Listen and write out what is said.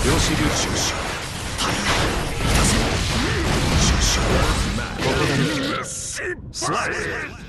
量子粒子大変いたせここだねスライス